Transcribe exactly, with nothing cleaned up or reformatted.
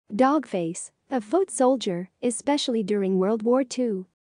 Dogface, a foot soldier, especially during World War Two.